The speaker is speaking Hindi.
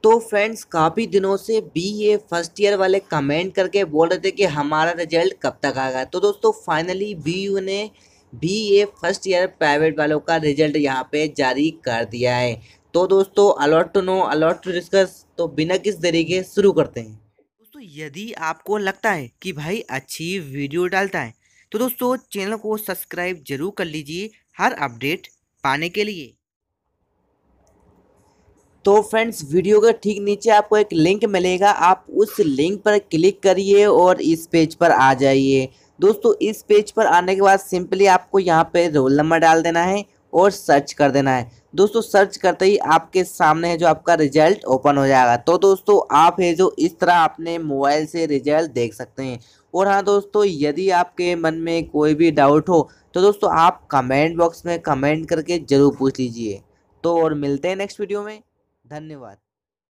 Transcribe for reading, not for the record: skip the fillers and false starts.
तो फ्रेंड्स काफ़ी दिनों से बीए फर्स्ट ईयर वाले कमेंट करके बोल रहे थे कि हमारा रिजल्ट कब तक आएगा। तो दोस्तों फाइनली बीयू ने बीए फर्स्ट ईयर प्राइवेट वालों का रिजल्ट यहाँ पे जारी कर दिया है। तो दोस्तों a lot to know a lot to discuss, तो बिना किस तरीके शुरू करते हैं। दोस्तों यदि आपको लगता है कि भाई अच्छी वीडियो डालता है तो दोस्तों चैनल को सब्सक्राइब जरूर कर लीजिए हर अपडेट पाने के लिए। तो फ्रेंड्स वीडियो के ठीक नीचे आपको एक लिंक मिलेगा, आप उस लिंक पर क्लिक करिए और इस पेज पर आ जाइए। दोस्तों इस पेज पर आने के बाद सिंपली आपको यहाँ पे रोल नंबर डाल देना है और सर्च कर देना है। दोस्तों सर्च करते ही आपके सामने है जो आपका रिजल्ट ओपन हो जाएगा। तो दोस्तों आप है जो इस तरह अपने मोबाइल से रिजल्ट देख सकते हैं। और हाँ दोस्तों यदि आपके मन में कोई भी डाउट हो तो दोस्तों आप कमेंट बॉक्स में कमेंट करके ज़रूर पूछ लीजिए। तो और मिलते हैं नेक्स्ट वीडियो में। धन्यवाद।